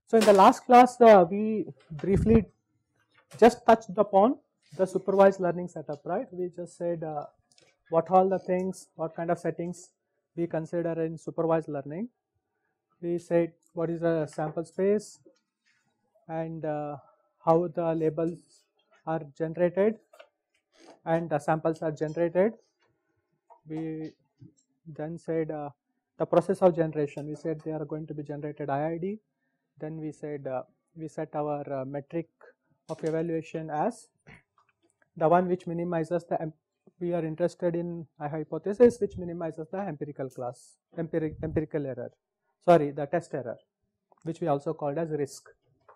So in the last class, we briefly just touched upon the supervised learning setup, right? We just said what all the things, what kind of settings we consider in supervised learning. We said what is a sample space and how the labels are generated and the samples are generated. We then said the process of generation. We said they are going to be generated IID. Then we said we set our metric of evaluation as the one which minimizes the we are interested in a hypothesis which minimizes the empirical class empirical error, sorry, the test error, which we also called as risk.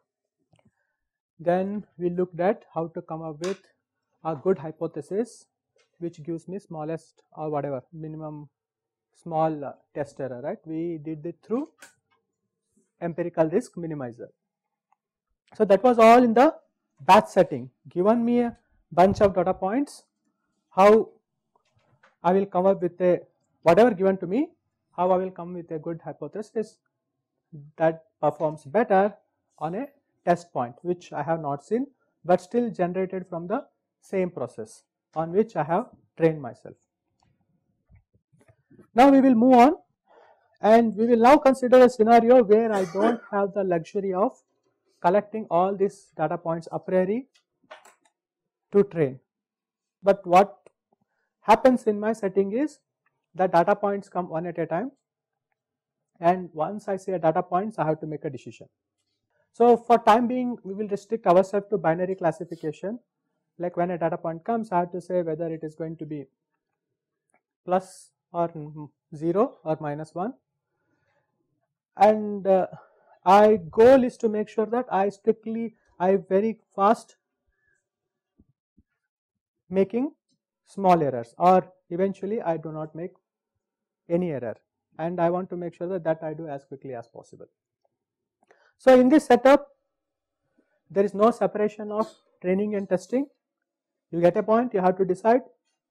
Then we looked at how to come up with a good hypothesis which gives me smallest or whatever minimum small test error, right? We did it through empirical risk minimizer. So that was all in the batch setting. Given me a bunch of data points, how I will come up with a whatever given to me, how I will come with a good hypothesis that performs better on a test point which I have not seen but still generated from the same process on which I have trained myself. Now we will move on and we will now consider a scenario where I don't have the luxury of collecting all these data points a priori to train. But what happens in my setting is the data points come one at a time, and once I see a data points I have to make a decision. So for time being we will restrict ourselves to binary classification. Like when a data point comes, I have to say whether it is going to be plus or 0 or minus 1, and my goal is to make sure that I very fast making small errors, or eventually I do not make any error, and I want to make sure that I do as quickly as possible. So in this setup there is no separation of training and testing. You get a point, you have to decide,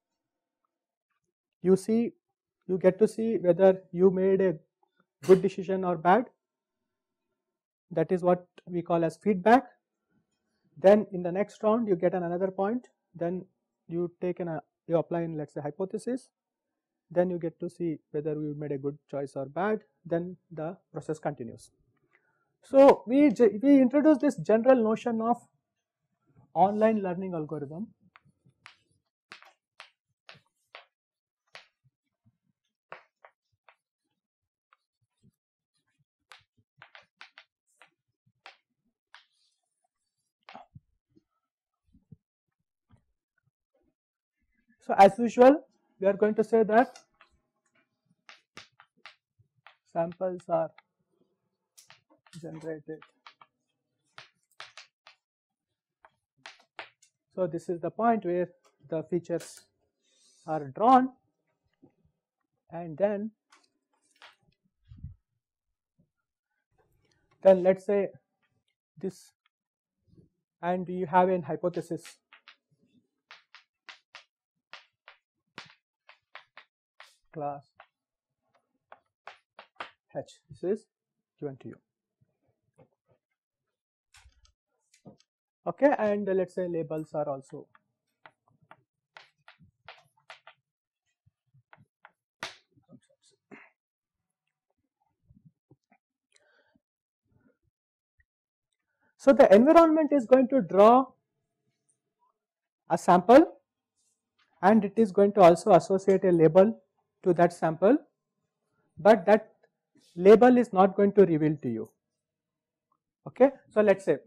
you get to see whether you made a good decision or bad. That is what we call as feedback. Then in the next round you get another point, then you apply in, let's say, hypothesis, then you get to see whether you made a good choice or bad, then the process continues. So we introduced this general notion of online learning algorithm. So as usual we are going to say that samples are generated. So this is the point where the features are drawn, and then let's say this, and you have a hypothesis class H. This is given to you. Okay, and let's say labels are also so the environment is going to draw a sample, and it is going to also associate a label to that sample, but that label is not going to reveal to you. Okay, so let's say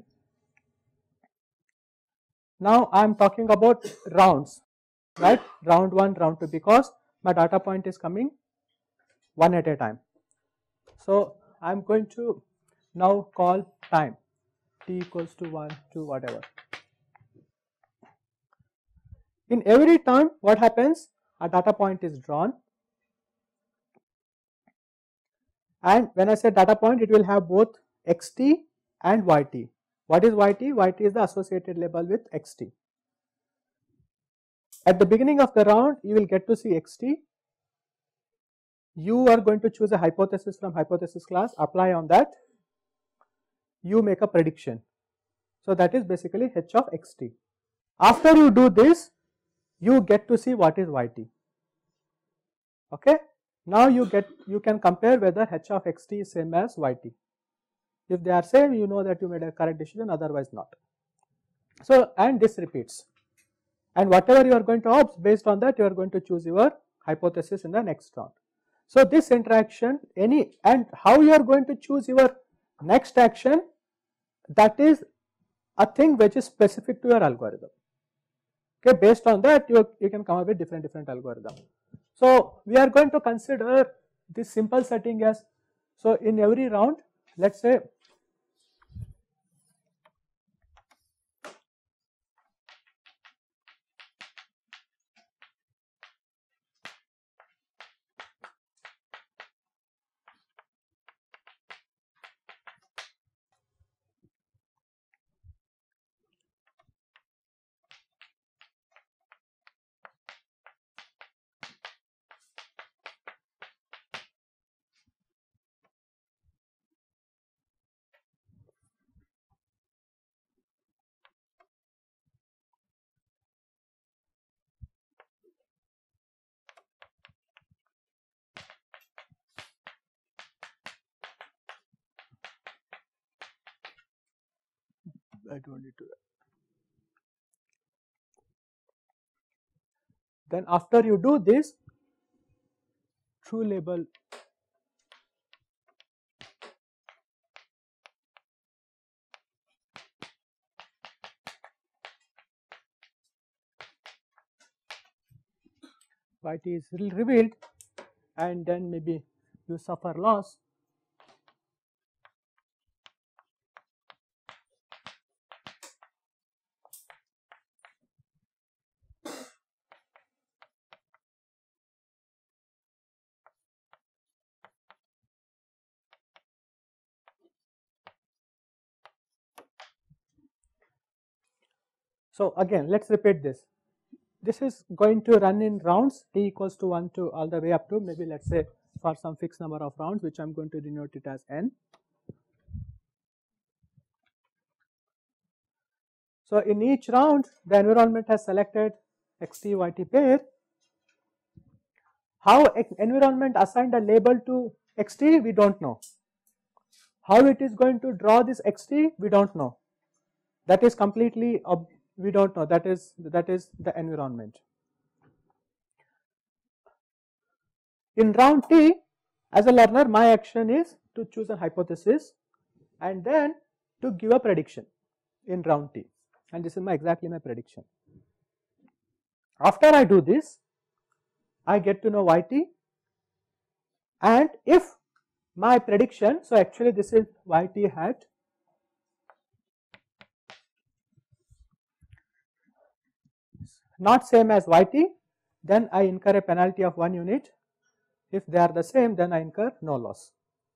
now I am talking about rounds, right? Round 1, round 2, because my data point is coming one at a time. So I am going to now call time t equals to 1 to whatever. In every time what happens, a data point is drawn, and when I say data point it will have both xt and yt. What is yt? Yt is the associated label with xt. At the beginning of the round you will get to see xt. You are going to choose a hypothesis from hypothesis class, apply on that. you make a prediction. So that is basically h of xt. After you do this, you get to see what is yt. Okay. Now you can compare whether h of xt is same as yt. If they are same, you know that you made a correct decision, otherwise not. So, and this repeats, and whatever you are going to opt, based on that you are going to choose your hypothesis in the next round. So this interaction, and how you are going to choose your next action, that is a thing which is specific to your algorithm. Okay, based on that you can come up with different algorithm. So we are going to consider this simple setting as, so in every round, let's say I don't need to. Then after you do this, true label yt is revealed, and then maybe you suffer loss. So again, let's repeat this. This is going to run in rounds, t equals to 1 to all the way up to, maybe let's say for some fixed number of rounds, which I'm going to denote it as n. So in each round, the environment has selected xt yt pair. How environment assigned a label to xt, we don't know. How it is going to draw this xt, we don't know. That is completely, we don't know. That is the environment. In round t, as a learner, my action is to choose a hypothesis and then to give a prediction in round t, and this is exactly my prediction. After I do this, I get to know yt, and if my prediction, so actually this is yt hat not same as yt, then I incur a penalty of 1 unit. If they are the same, then I incur no loss.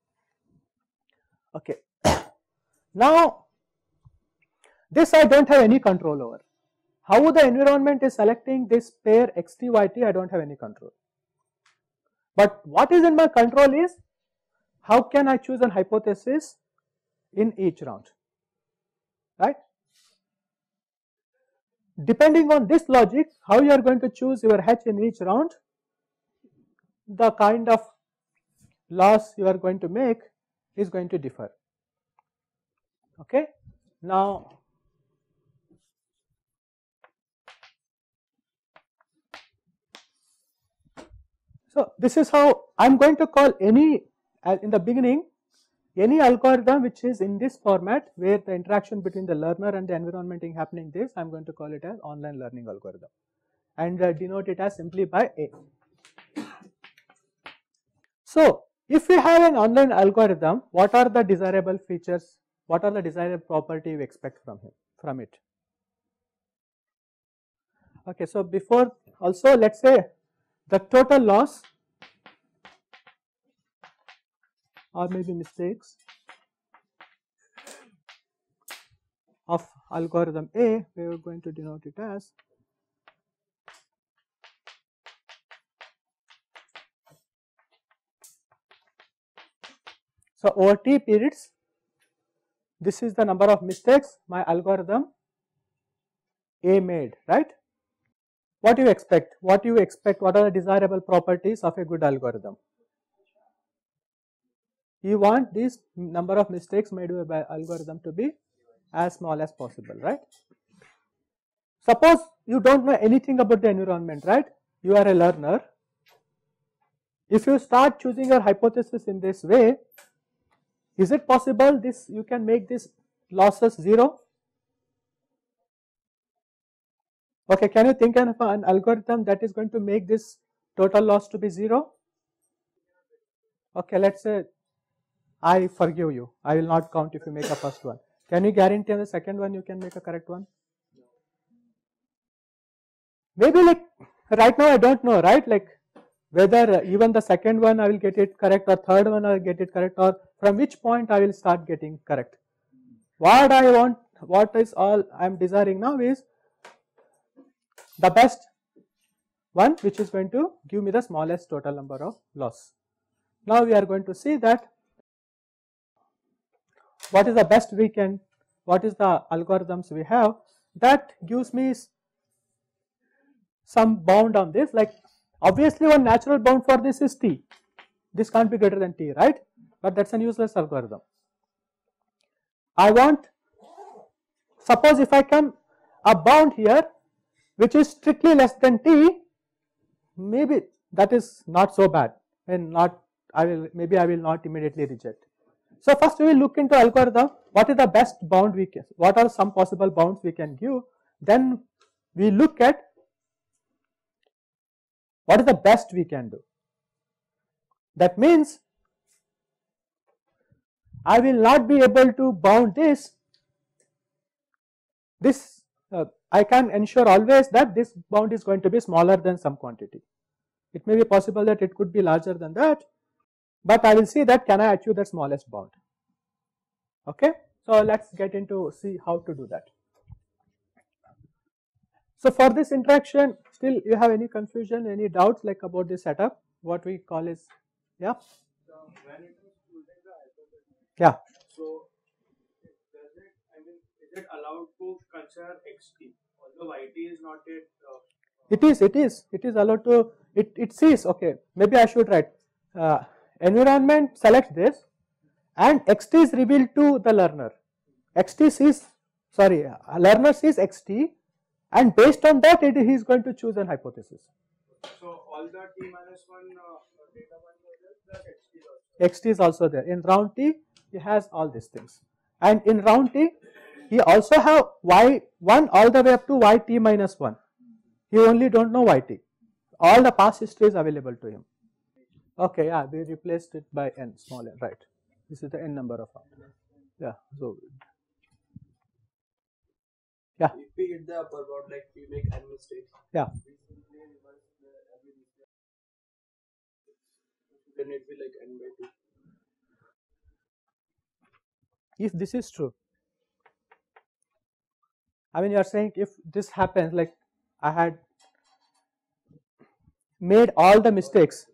Okay. Now this I don't have any control over. How the environment is selecting this pair xt yt, I don't have any control. But what is in my control is how can I choose a hypothesis in each round, right? Depending on this logic, how you are going to choose your h in each round, the kind of loss you are going to make is going to differ. Okay. Now so this is how I'm going to call any, in the beginning, any algorithm which is in this format where the interaction between the learner and the environment is happening this, I'm going to call it as online learning algorithm and denote it as simply by A. So if we have an online algorithm, what are the desirable features, what are the desirable property you expect from it? Okay, so before also let's say the total loss or maybe mistakes of algorithm A, we are going to denote it as so over t periods this is the number of mistakes my algorithm A made, right? What do you expect? What do you expect? What are the desirable properties of a good algorithm? You want this number of mistakes made by algorithm to be as small as possible, right? Suppose you don't know anything about the environment, right? You are a learner. If you start choosing your hypothesis in this way, is it possible this you can make this losses 0? Okay, can you think of an algorithm that is going to make this total loss to be 0? Okay, let's say I forgive you. I will not count if you make a first one. Can you guarantee on the second one you can make a correct one? Maybe like right now I don't know, right? Like whether even the second one I will get it correct or third one I will get it correct, or from which point I will start getting correct. What I want, what is all I am desiring now is the best one which is going to give me the smallest total number of loss. Now we are going to see that what is the best we can, what is the algorithms we have that gives me some bound on this. Like obviously one natural bound for this is t. This can't be greater than t, right? But that's an useless algorithm. I want, suppose if I come a bound here which is strictly less than t, maybe that is not so bad, and not maybe I will not immediately reject. So first we will look into algorithm, what is the best bound we can, what are some possible bounds we can give, then we look at what is the best we can do. That means I will not be able to bound this, I can ensure always that this bound is going to be smaller than some quantity. It may be possible that it could be larger than that, but I will see that can I achieve the smallest bound. Okay, so let's get into see how to do that. So for this interaction, still you have any confusion, any doubts like about this setup? What we call is, yeah? When it is using the hypothesis, yeah. So is it allowed to consider xt? Although yt is not yet. It is allowed to. It sees. Okay, maybe I should write. Environment selects this, and xt is revealed to the learner. Xt sees. Sorry, learner sees xt. And based on that, he is going to choose an hypothesis. So all the t minus 1 data points are there, plus xt is also. Xt is also there. In round t, he has all these things. And in round t, he also have y1 all the way up to yt minus 1. He only don't know yt. All the past history is available to him. Okay, yeah, we replaced it by n, small n, right. This is the n number of round. Yeah, so. Yeah. If we hit the upper bound, like we make n mistakes. Yeah. Then it will be like n by 2. If this is true, I mean you are saying if this happens, like I had made all the mistakes,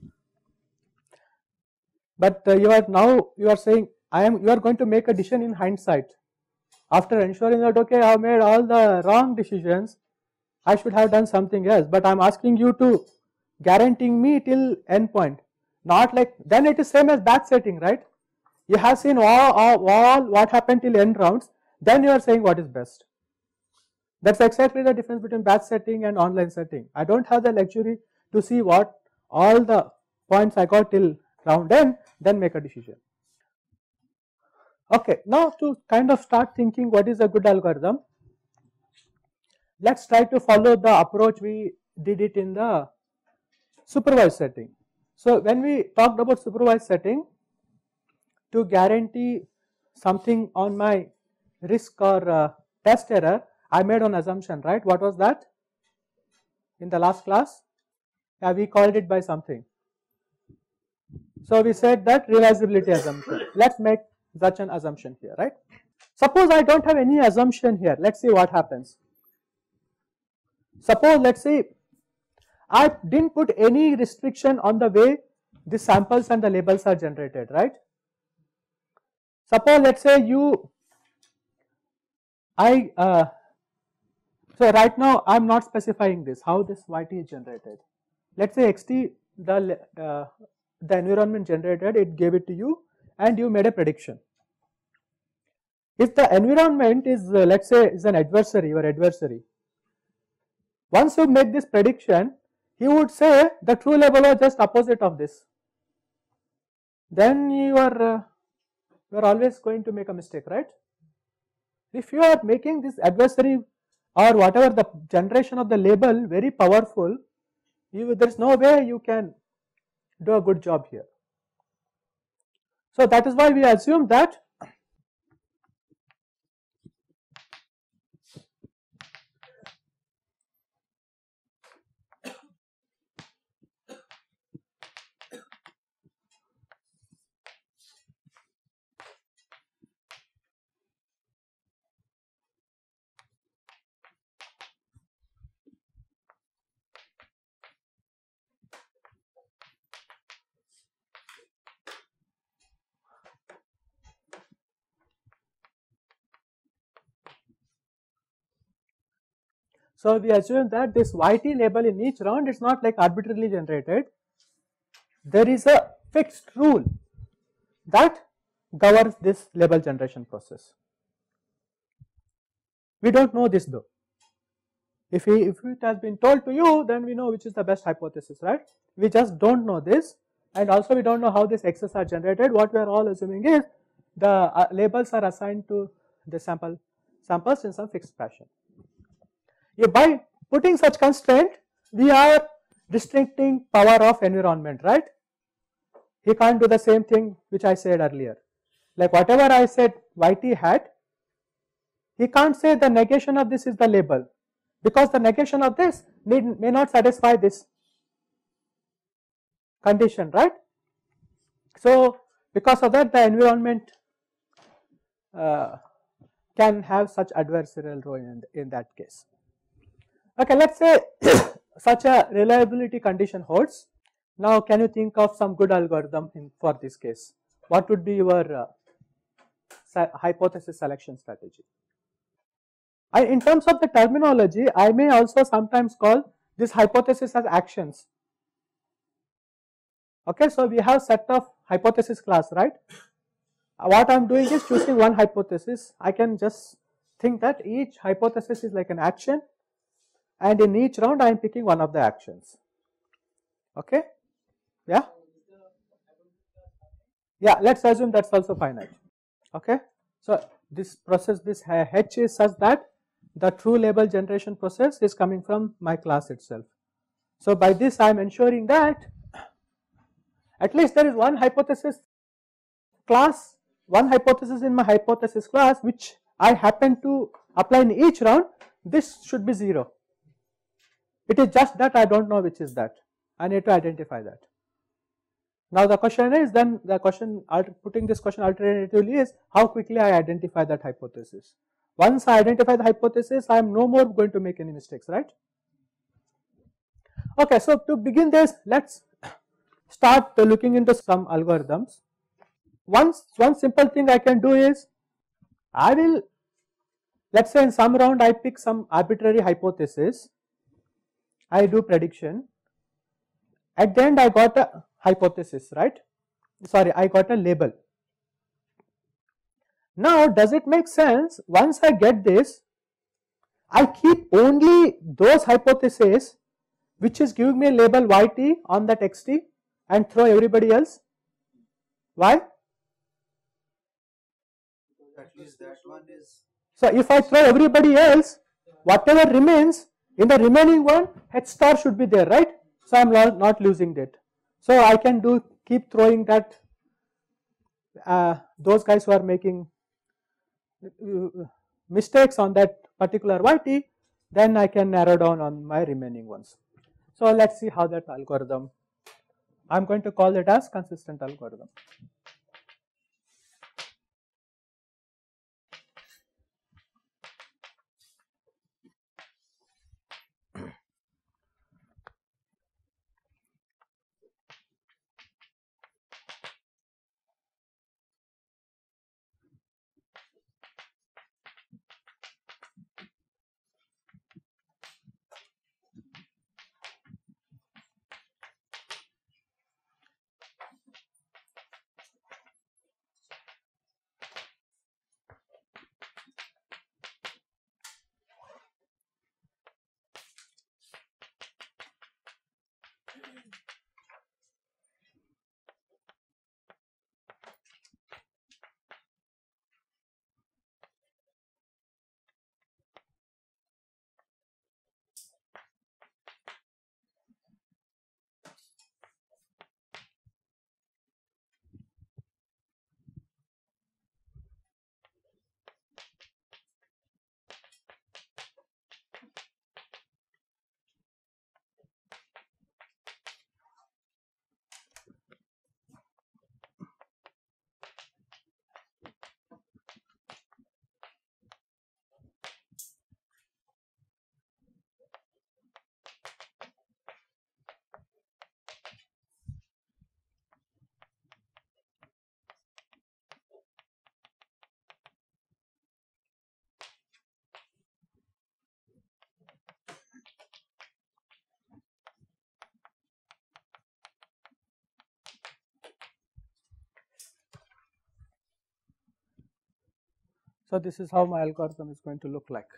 but you are saying you are going to make a decision in hindsight. After ensuring that okay, I have made all the wrong decisions, I should have done something else. But I am asking you to guaranteeing me till n point. Not like, then it is same as batch setting, right? You have seen all what happened till n rounds, then you are saying what is best. That's exactly the difference between batch setting and online setting. I don't have the luxury to see what all the points I got till round n, then make a decision. Okay, now to kind of start thinking what is a good algorithm, let's try to follow the approach we did it in the supervised setting. So when we talked about supervised setting, to guarantee something on my risk or test error, I made an assumption, right? What was that in the last class? Yeah, we called it by something. So we said that realizability assumption. Let's make such an assumption here, right? Suppose I don't have any assumption here. Let's see what happens. Suppose, let's say, I didn't put any restriction on the way the samples and the labels are generated, right? Suppose let's say so right now I'm not specifying this, how this yt is generated. Let's say xt, the environment generated, it gave it to you and you made a prediction. If the environment is let's say is an adversary, your adversary, once you make this prediction, he would say the true label was just opposite of this. Then you are always going to make a mistake, right? If you are making this adversary or whatever the generation of the label very powerful, there is no way you can do a good job here. So that is why we assume that so we assume that this yt label in each round is not like arbitrarily generated. There is a fixed rule that governs this label generation process. We don't know this though. If it has been told to you, then we know which is the best hypothesis, right? We just don't know this, and also we don't know how these X's are generated. What we are all assuming is the labels are assigned to the samples in some fixed fashion. By putting such constraint, we are restricting power of environment, right? He can't do the same thing which I said earlier. Like whatever I said yt had, he can't say the negation of this is the label, because the negation of this may not satisfy this condition, right? So because of that, the environment can have such adversarial role in that case. Okay, let's say such a reliability condition holds. Now can you think of some good algorithm for this case? What would be your hypothesis selection strategy? In terms of the terminology, I may also sometimes call this hypothesis as actions. Okay, so we have set of hypothesis class, right? What I am doing is choosing one hypothesis. I can just think that each hypothesis is like an action, and in each round I am picking one of the actions. Okay, yeah, let's assume that's also finite. Okay, so this process, this H is such that the true label generation process is coming from my class itself. So by this I am ensuring that at least there is one hypothesis class, one hypothesis in my hypothesis class which I happen to apply in each round. This should be 0. It is just that I don't know which is that. I need to identify that. Now the question is, then the question, putting this question alternatively, is how quickly I identify that hypothesis. Once I identify the hypothesis, I am no more going to make any mistakes, right? Okay, so to begin this, let's start looking into some algorithms. One simple thing I can do is, I will, let's say in some round I pick some arbitrary hypothesis, I do prediction, at the end I got a hypothesis, right? Sorry, I got a label. Now does it make sense, once I get this, I keep only those hypotheses which is giving me a label yt on that xt and throw everybody else? Why? At least that one is. So if I throw everybody else, whatever remains, in the remaining one, H star should be there, right? So I am not losing that. So I can keep throwing that, those guys who are making mistakes on that particular yt, then I can narrow down on my remaining ones. So let's see how that algorithm, I am going to call it as consistent algorithm. So this is how my algorithm is going to look like.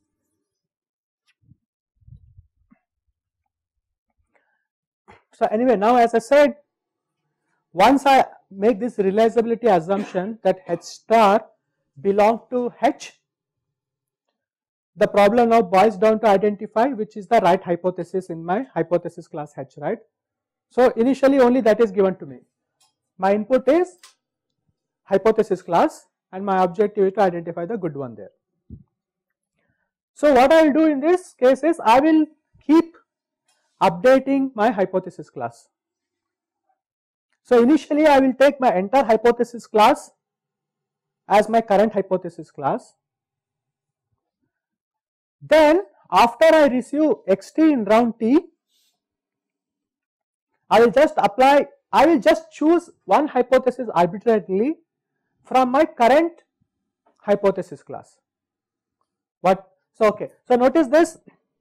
So anyway, now as I said, once I make this realizability assumption that H star belongs to H, the problem now boils down to identify which is the right hypothesis in my hypothesis class H, right? So initially only that is given to me. My input is hypothesis class and my objective is to identify the good one there. So what I will do in this case is I will keep updating my hypothesis class. So initially I will take my entire hypothesis class as my current hypothesis class. Then after I receive xt in round t, I will just choose one hypothesis arbitrarily from my current hypothesis class. What? So okay. So notice this.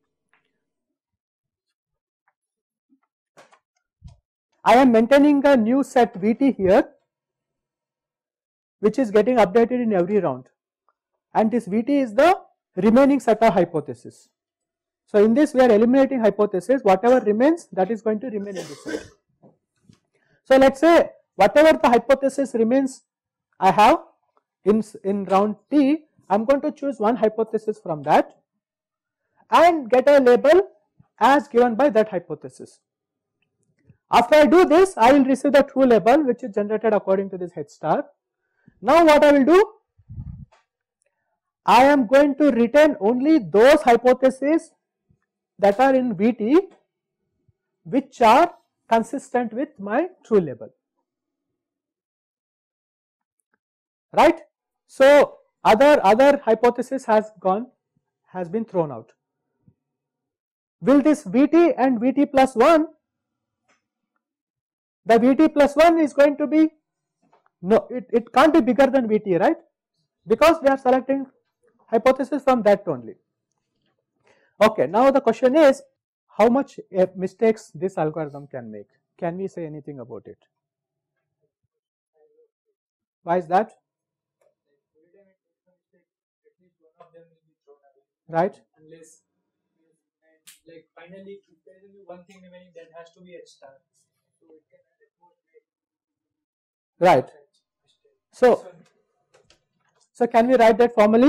I am maintaining a new set Vt here, which is getting updated in every round, and this Vt is the remaining set of hypotheses. So in this we are eliminating hypothesis, whatever remains that is going to remain in this set. So let's say whatever the hypothesis remains I have in round t, I am going to choose one hypothesis from that and get a label as given by that hypothesis. After I do this, I will receive the true label which is generated according to this H star. Now what I will do? I am going to retain only those hypotheses that are in Vt which are consistent with my true label. Right? So other hypothesis has been thrown out. Will this Vt and Vt plus 1, the Vt plus 1 is going to be, no, it can't be bigger than Vt, right? Because we are selecting hypothesis from that only. Okay, now the question is how much mistakes this algorithm can make. Can we say anything about it? Why is that? Right? Unless, like, finally, if there is only one thing remaining, that has to be H star. So it can at most make. Right. So can we write that formally?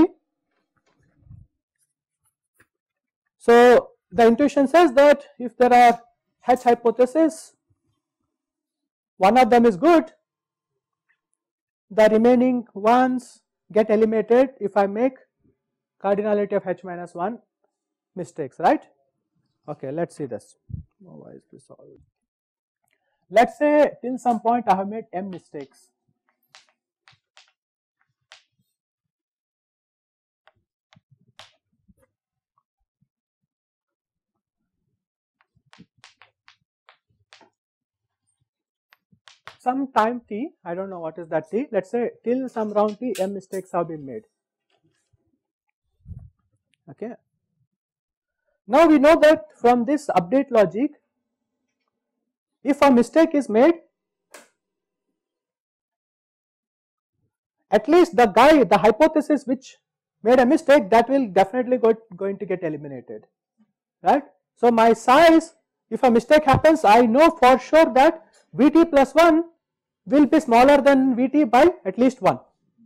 So the intuition says that if there are H hypotheses, one of them is good, the remaining ones get eliminated if I make cardinality of H minus 1 mistakes, right? Okay, let's see this. Oh, why is this all? Let's say till some point I have made m mistakes. Some time t, I don't know what is that t, let's say till some round t, m mistakes have been made. Okay. Now we know that from this update logic, if a mistake is made, at least the hypothesis which made a mistake, that will definitely going to get eliminated, right? So my size, if a mistake happens, I know for sure that Vt plus 1 will be smaller than Vt by at least 1.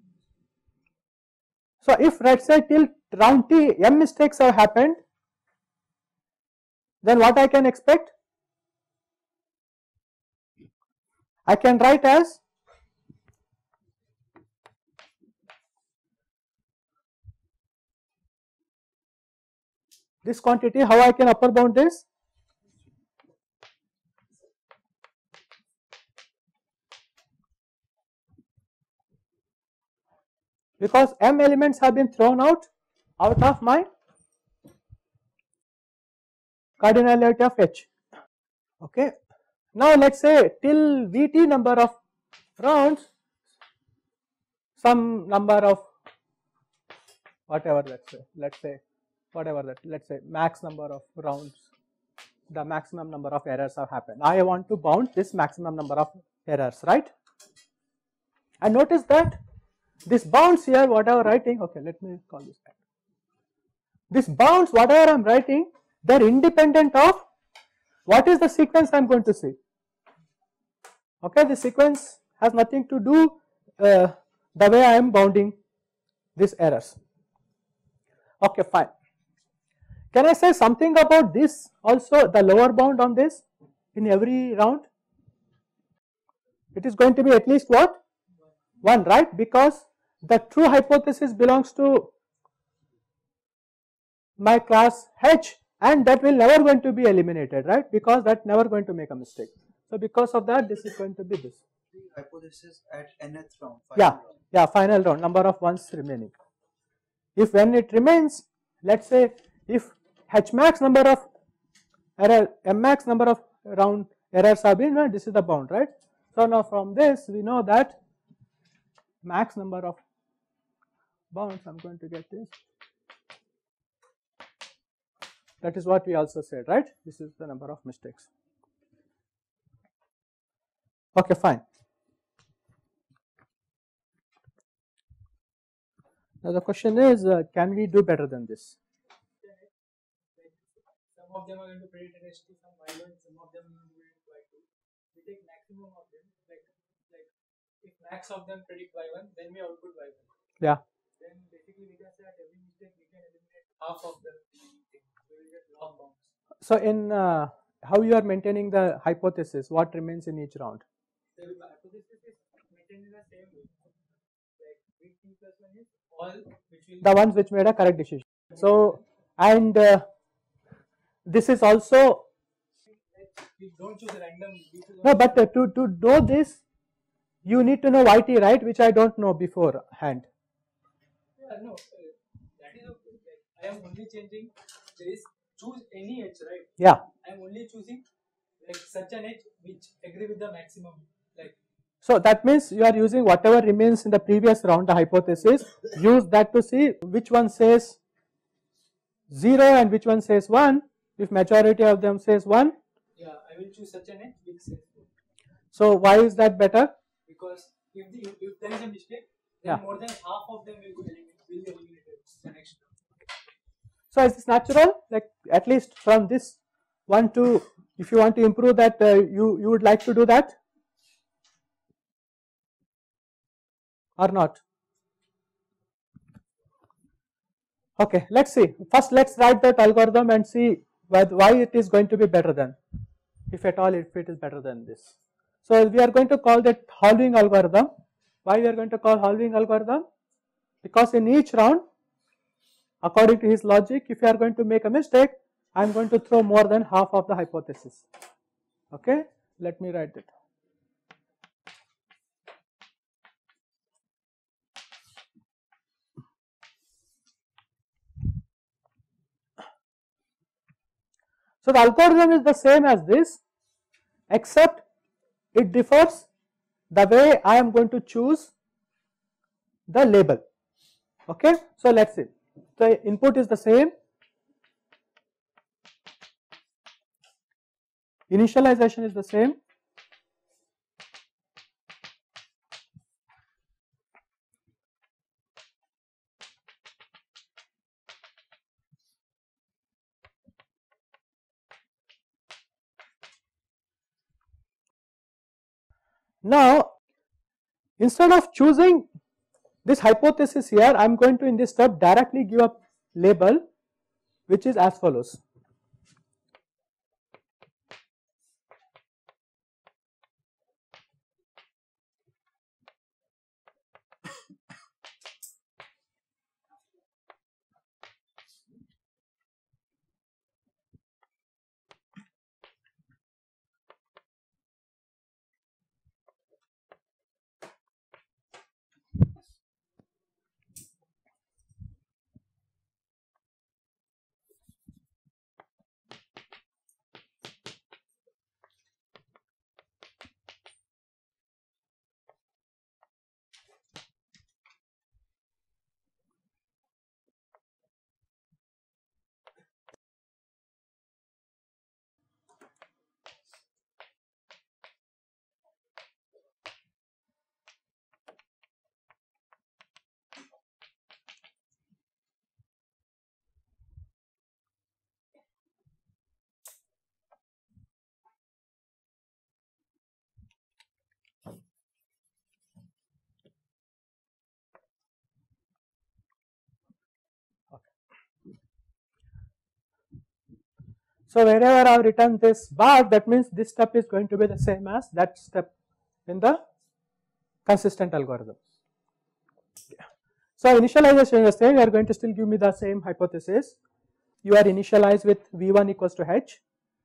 So if let's say till round t m mistakes have happened, then what I can expect? I can write as this quantity. How I can upper bound this? Because m elements have been thrown out of my cardinality of H. Okay. Now let's say till Vt number of rounds, some number of whatever, let's say max number of rounds, the maximum number of errors have happened. I want to bound this maximum number of errors, right? And notice that This bounds here, whatever writing, okay, let me call this back. This bounds, whatever I am writing, they are independent of what is the sequence I am going to see. Okay, the sequence has nothing to do the way I am bounding these errors. Okay, fine. Can I say something about this also, the lower bound on this in every round? It is going to be at least what? 1, right? Because the true hypothesis belongs to my class H, and that will never going to be eliminated, right? Because that never going to make a mistake. So because of that, this is going to be this. Hypothesis at nth round. Yeah, final round, number of ones remaining. If when it remains, let's say if H max number of error, M max number of round errors have been, this is the bound, right? So now from this we know that max number of bounds, I'm going to get this. That is what we also said, right? This is the number of mistakes. Okay, fine. Now the question is, can we do better than this? Some of them are going to predict RST, some Y1, some of them are going to predict Y2. We take maximum of them, like if max of them predict Y1, then we output Y1. Yeah. Then basically we can say at every mistake we can eliminate half of the thing. So we get long bounds. So in how you are maintaining the hypothesis, what remains in each round? The hypothesis is maintained in the same way. Like big T plus 1 is all which will the ones which made a correct decision. So and this is also we don't choose random. no, but to know this, you need to know YT, right? Which I don't know beforehand. Yeah, no, that is okay. Like, I am only changing. There is choose any edge, right? Yeah. I am only choosing like such an edge which agree with the maximum. Like so that means you are using whatever remains in the previous round, the hypothesis. Use that to see which one says 0 and which one says 1. If majority of them says 1. Yeah, I will choose such an edge which says 1. So why is that better? Because if there is a mistake, then more than half of them will be eliminated the next round. So is this natural? Like at least from this 1 to, if you want to improve that, you would like to do that or not? Okay, let's see. First, let's write that algorithm and see why it is going to be better than, if at all, if it is better than this. So we are going to call that halving algorithm. Why we are going to call halving algorithm? Because in each round, according to his logic, if you are going to make a mistake, I am going to throw more than half of the hypothesis. Okay, let me write it. So the algorithm is the same as this, except it differs the way I am going to choose the label. Okay, so let's see. The input is the same, initialization is the same, now instead of choosing this hypothesis here, I am going to in this step directly give a label which is as follows. So wherever I have written this bar, that means this step is going to be the same as that step in the consistent algorithm. So initialization is saying you are going to still give me the same hypothesis. You are initialized with V1 equals to H.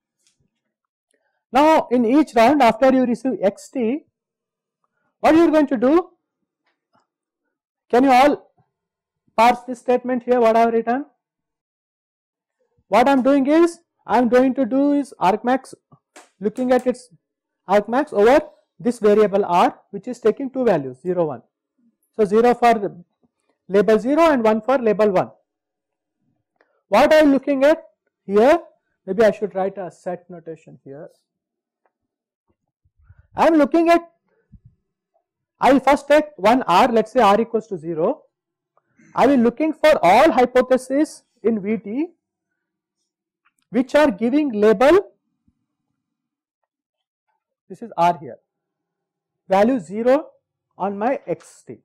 Now in each round after you receive xt, what you are going to do? Can you all parse this statement here what I have written? What I am doing is argmax, looking at its argmax over this variable r, which is taking two values 0 1. So 0 for label 0 and 1 for label 1. What I am looking at here, maybe I should write a set notation here. I am looking at, I will first take one r, let us say r equals to 0. I will be looking for all hypotheses in Vt which are giving label, this is r here, value 0 on my xt.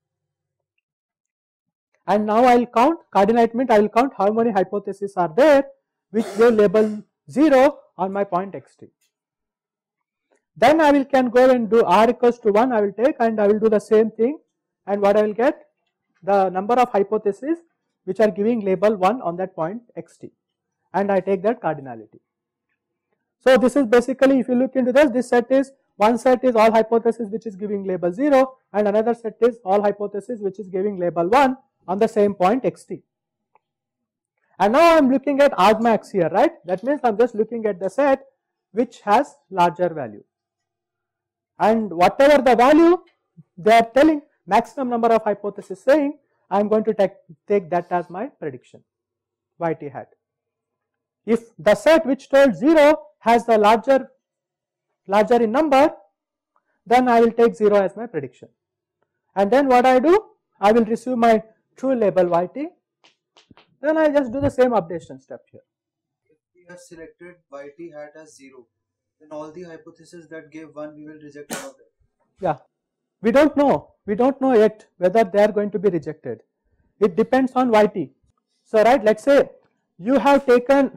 And now I will count, cardinality means I will count how many hypotheses are there which give label 0 on my point xt. Then I will can go and do r equals to 1 I will take, and I will do the same thing, and what I will get, the number of hypotheses which are giving label 1 on that point xt, and I take that cardinality. So this is basically, if you look into this set is, one set is all hypothesis which is giving label 0, and another set is all hypothesis which is giving label 1 on the same point xt. And now I am looking at argmax here, right? That means I am just looking at the set which has larger value, and whatever the value they are telling, maximum number of hypotheses saying, I am going to take that as my prediction, Yt hat. If the set which told 0 has the larger in number, then I will take 0 as my prediction. And then what I do, I will receive my true label Yt, then I just do the same updation step here. If we have selected Yt hat as 0, then all the hypotheses that gave 1 we will reject all of them. Yeah, we don't know yet whether they are going to be rejected. It depends on Yt. So right, let's say you have taken,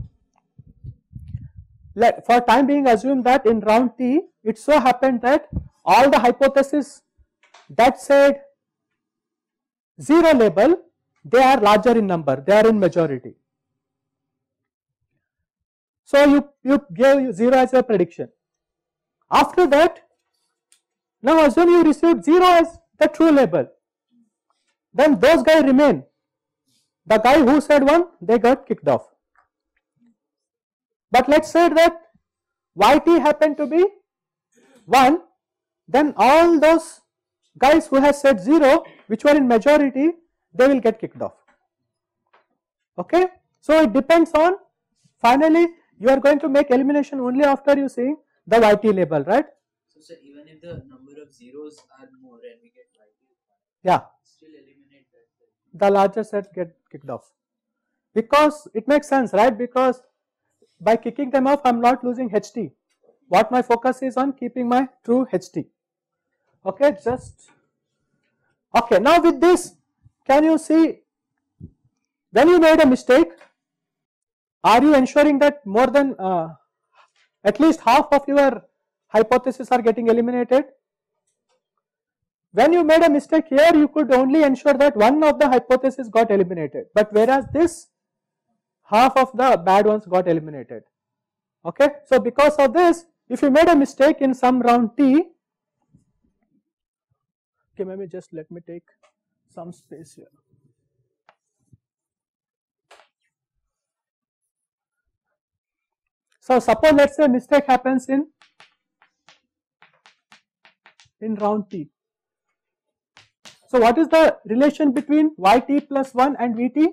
for time being assume that in round T it so happened that all the hypotheses that said 0 label, they are larger in number, they are in majority. So you gave 0 as a prediction. After that, now assume you received 0 as the true label, then those guys remain. The guy who said 1, they got kicked off. But let's say that Yt happened to be 1, then all those guys who have said 0, which were in majority, they will get kicked off. Okay, so it depends on, finally you are going to make elimination only after you seeing the Yt label, right? So sir, even if the number of zeros are more and we get Yt, yeah, still eliminate that set. The larger set get kicked off, because it makes sense, right? Because by kicking them off I am not losing ht. What my focus is on keeping my true ht. Okay, okay, now with this, can you see, when you made a mistake, are you ensuring that more than at least half of your hypotheses are getting eliminated? When you made a mistake here, you could only ensure that one of the hypotheses got eliminated, but whereas this, half of the bad ones got eliminated. Okay, so because of this, if you made a mistake in some round T, okay, maybe just let me take some space here. So suppose let's say a mistake happens in round T. So what is the relation between Yt plus 1 and Vt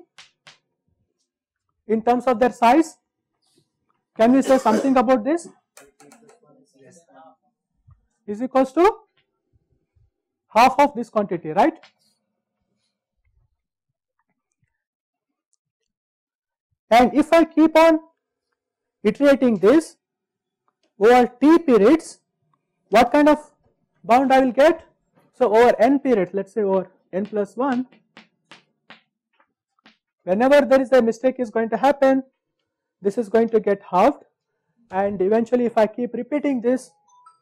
in terms of their size? Can we say something about this? Is equals to half of this quantity, right? And if I keep on iterating this over T periods, what kind of bound I will get? So over n periods, let's say over n plus 1, whenever there is a mistake is going to happen, this is going to get halved, and eventually if I keep repeating this,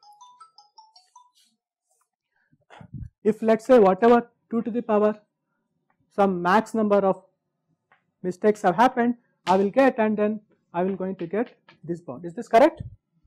if let's say whatever 2 to the power some max number of mistakes have happened, I will get, and then I will going to get this bound. Is this correct?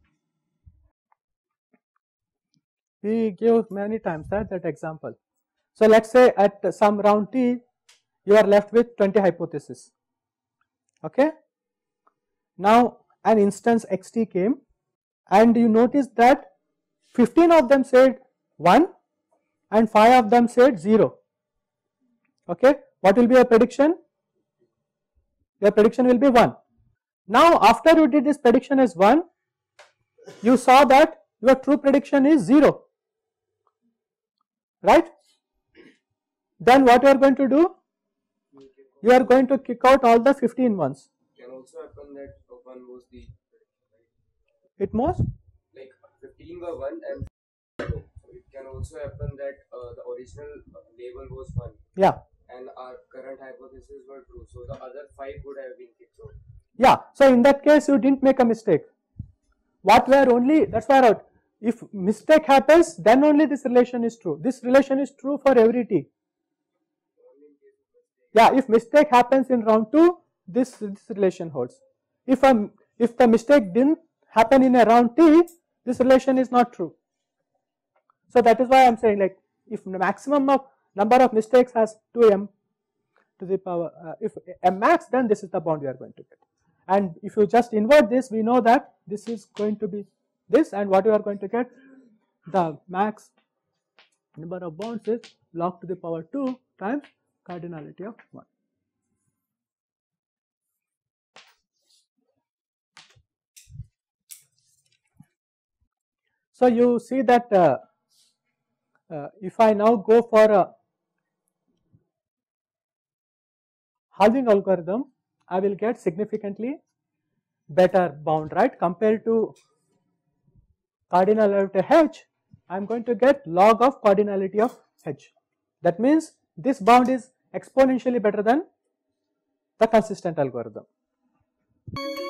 We give many times that example. So let's say at some round t, you are left with 20 hypotheses. Okay. Now an instance xt came, and you notice that 15 of them said 1 and 5 of them said 0. Okay. What will be your prediction? Your prediction will be 1. Now after you did this prediction as 1, you saw that your true prediction is 0. Right? Then what you are going to do? You are going to kick out all the 15 ones. Can also happen that 1 was the It most? like 15 were 1 and 0. So it can also happen that the original label was 1. Yeah. And our current hypotheses were true. So the other 5 would have been kicked out. Yeah. So in that case, you didn't make a mistake. What were only, that's why I wrote, if mistake happens, then only this relation is true. This relation is true for every t. Yeah, if mistake happens in round 2, this relation holds. If the mistake didn't happen in a round t, this relation is not true. So that is why I am saying, like, if the maximum of number of mistakes has 2m to the power, if m max, then this is the bound we are going to get. And if you just invert this, we know that this is going to be this, and what you are going to get, the max number of bounds is log to the power 2 times cardinality of 1. So you see that if I now go for a halving algorithm, I will get significantly better bound, right? Compared to cardinality h, I am going to get log of cardinality of h. That means this bound is exponentially better than the consistent algorithm.